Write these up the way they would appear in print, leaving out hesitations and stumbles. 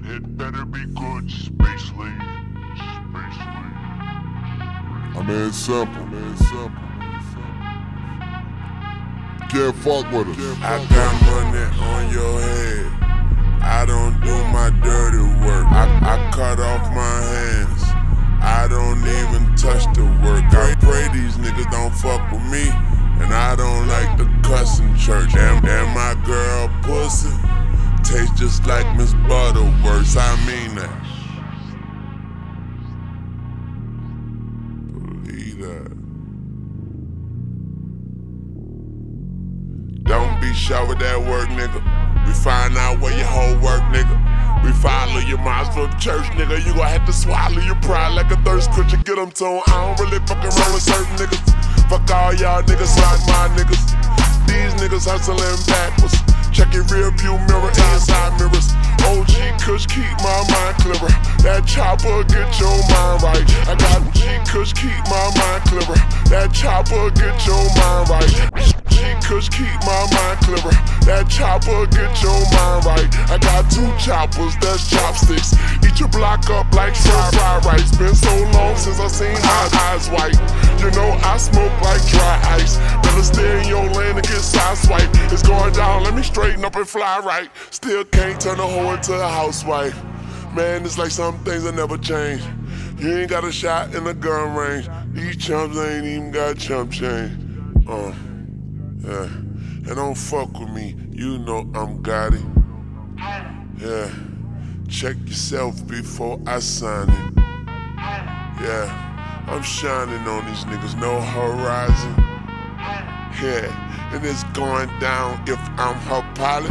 It better be good, Space League. Space League. I mean, it's simple, man. It's simple. Can't fuck with us. I got money on your head. I don't do my dirty work. I cut off my hands. I don't even touch the work. I pray these niggas don't fuck with me, and I don't like the cuss in church. And my girl pussy tastes just like Miss Butterworth's. I mean that. Believe that. Don't be shy with that work, nigga. We find out where your whole work, nigga. We follow your minds from church, nigga. You gon' have to swallow your pride like a thirst quencher. Get them toned. I don't really fucking around with certain niggas. Fuck all y'all niggas like my niggas. These niggas hustling backwards. Check your rear view mirror, inside mirrors. OG Kush keep my mind clearer. That chopper get your mind right. I got G Kush keep my mind clearer. That chopper get your mind right. G Kush keep my mind clearer. That chopper get your mind right. I got two choppers, that's chopsticks. Eat your block up like fried rice. Been so long since I seen my eyes white. You know I smoke like dry ice. Better stay in your lane and get sideswiped. It's going down, let me straighten up and fly right. Still can't turn a hoe into a housewife. Man, it's like some things that never change. You ain't got a shot in the gun range. These chumps ain't even got chump change. Yeah. And don't fuck with me, you know I'm Gotti. Yeah. Check yourself before I sign it. Yeah. I'm shining on these niggas, no horizon. Yeah. And it's going down if I'm her pilot.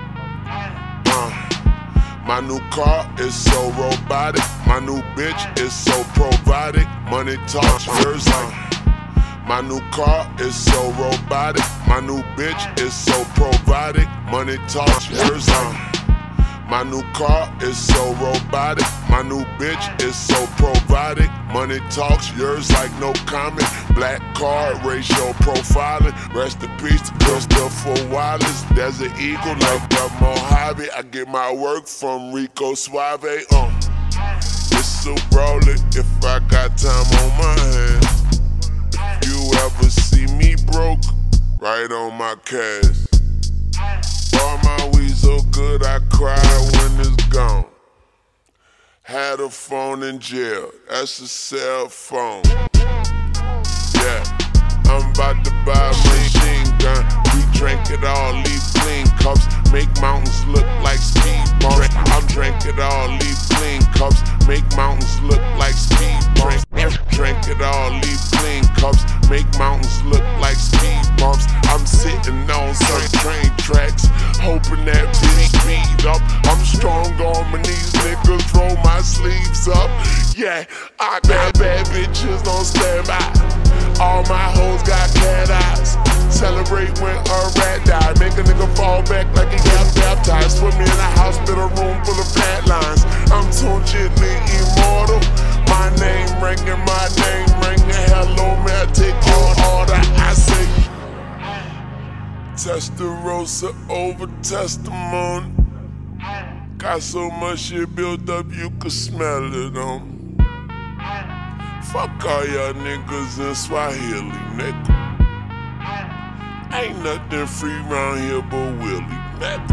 My new car is so robotic. My new bitch is so provided. Money talks, yours like. My new car is so robotic. My new bitch is so provided. Money talks, yours like. My new car is so robotic. My new bitch is so provided. Money talks, yours like no comment. Black card, racial profiling. Rest in peace to Christopher Wallace. Desert Eagle like the Mojave. I get my work from Rico Suave. It's so rolling if I got time on my hands. If you ever see me broke, right on my cash. All my weed so good I cry when it's gone. Had a phone in jail, that's a cell phone. Yeah, I'm about to buy a machine gun. We drink it all, leave clean cups. Make mountains look like speed bumps. I'm drink it all, leave clean cups. Make mountains look like speed bumps. Drink it all, leave clean cups. Make mountains look like speed bumps. I'm sitting on some train tracks, hoping that bitch speed up. I'm strong on my knees, niggas roll my sleeves up. Yeah, I got bad bitches on standby. All my hoes got cat eyes. Celebrate when a rat die. Make a nigga fall back like he got baptized. Put me in a hospital room full of flat lines. I'm too gently immortal. My name ringing, my name ringing. Hello, man, take your order. I say Testarossa over testimony. Got so much shit built up you could smell it on me. Fuck all y'all niggas in Swahili, nigga. Ain't nothing free round here but Willie, nigga.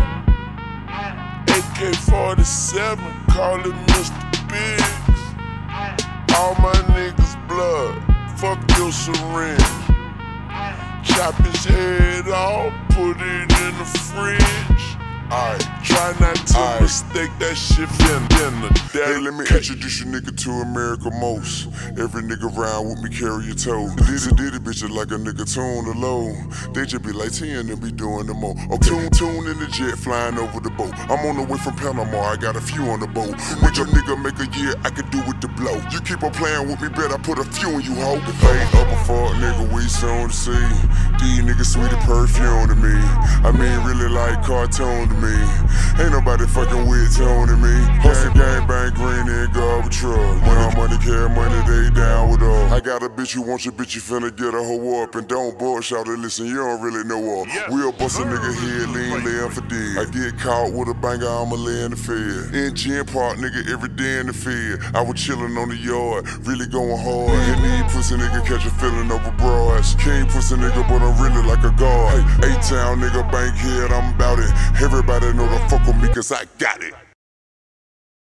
AK-47, call it Mr. Biggs. All my niggas blood, fuck your syringe. Chop his head off, put it in the fridge. Alright, try not to mistake that shit in the day. Hey, let me introduce you nigga to America most. Every nigga round with me carry your toe. Did it bitch like a nigga tune the low. They just be like 10 and be doing the more. Okay, tune in the jet flying over the boat. I'm on the way from Panama, I got a few on the boat. With your nigga make a year, I could do with the blow. You keep on playing with me, bet I put a few in you, hoe. If I ain't up a fuck nigga, we soon to see. These niggas sweet perfume to me. I mean really like cartoon to to me. Ain't nobody fucking with Tony me. Hustle gang bang green and garbage truck. Money carry money, they down with us. I got a bitch who wants your bitch, you finna get a hoe up. And don't bullshit her, listen, you don't really know her. We'll bust a nigga head, lean, laying for dead. I get caught with a banger, I'ma lay in the fed. In Gym Park, nigga, every day in the fed. I was chillin' on the yard, really going hard. And these pussy nigga catch a feeling over broads. King pussy nigga, but I'm really like a god. Hey, A-Town nigga, bank head, I'm about it. Everybody know to fuck with me, cause I got it.